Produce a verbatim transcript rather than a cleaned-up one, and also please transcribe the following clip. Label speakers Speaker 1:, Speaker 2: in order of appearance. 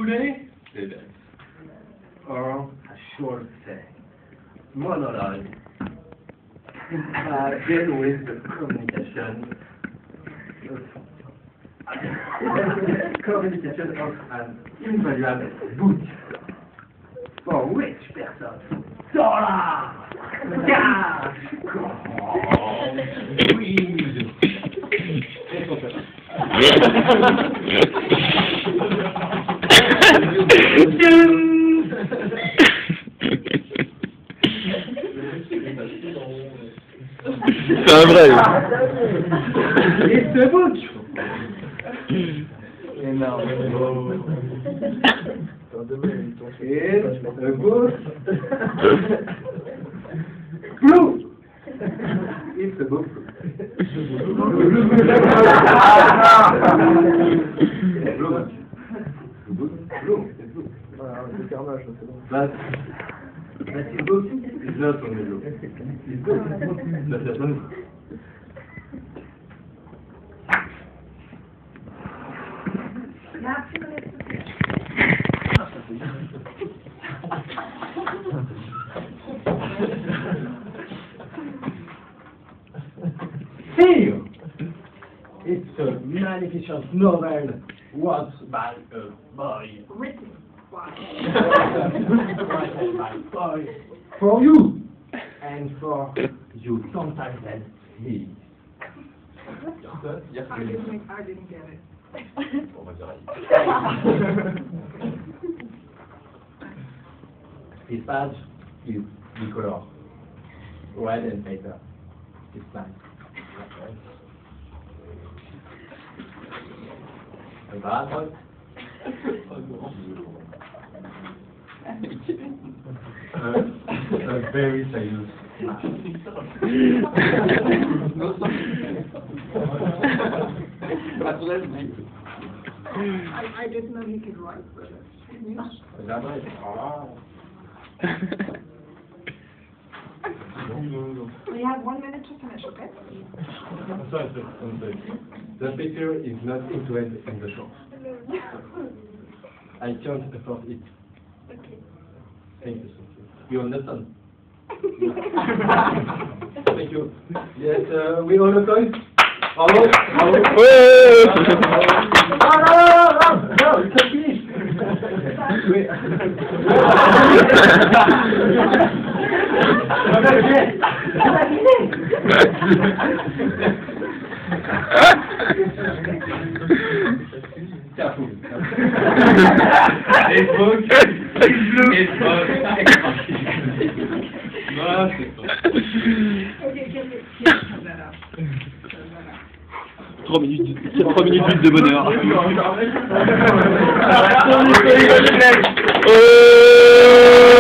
Speaker 1: voulez? Or a short say. Monologue. Uh, deal with the communication. Communication of an invaluable book. For which person? Dollar! Cash! Weed!
Speaker 2: C'est un vrai.
Speaker 1: It's a book! Énorme. It's a book. Blue! It's a book. But, but his book is not only blue. His book is not just one. Here, it's a magnificent novel wrote by a boy.
Speaker 3: Written by.
Speaker 1: Written by a boy. For you, and for you sometimes and me.
Speaker 3: I didn't, I didn't get it.
Speaker 1: His badge is bicolor, red and paper. It's nice. A bad one? uh, a very serious man.
Speaker 3: I, I didn't know he could write, but we have one minute to finish, okay?
Speaker 1: I'm sorry, sir. I'm sorry. The picture is not included in the show. I can't afford it.
Speaker 3: Okay.
Speaker 1: Thank you, sir. You understand? Thank you. Yes, uh, we all applaud. Bravo. Bravo. No, no, no, no, no, it's not finished. Wait. Careful. Facebook, Facebook, voilà, c'est ça.
Speaker 3: Okay, can you turn that up? Turn that up.
Speaker 2: trois minutes, c'est trois minutes huit de bonheur.
Speaker 1: Euh